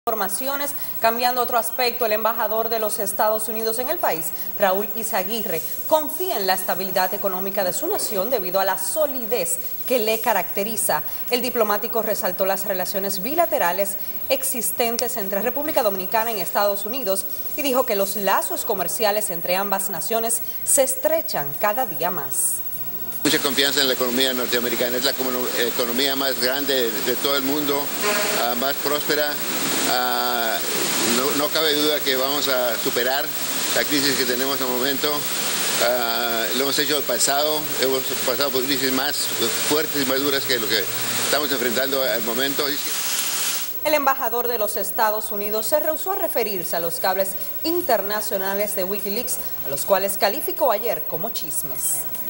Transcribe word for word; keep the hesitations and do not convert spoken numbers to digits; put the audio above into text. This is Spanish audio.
Informaciones. Cambiando otro aspecto, el embajador de los Estados Unidos en el país, Raúl Izaguirre, confía en la estabilidad económica de su nación debido a la solidez que le caracteriza. El diplomático resaltó las relaciones bilaterales existentes entre República Dominicana y Estados Unidos y dijo que los lazos comerciales entre ambas naciones se estrechan cada día más. Mucha confianza en la economía norteamericana, es la economía más grande de todo el mundo, uh, más próspera. Uh, no, no cabe duda que vamos a superar la crisis que tenemos en el momento. Uh, lo hemos hecho en el pasado, hemos pasado por crisis más fuertes y más duras que lo que estamos enfrentando al momento. El embajador de los Estados Unidos se rehusó a referirse a los cables internacionales de Wikileaks, a los cuales calificó ayer como chismes.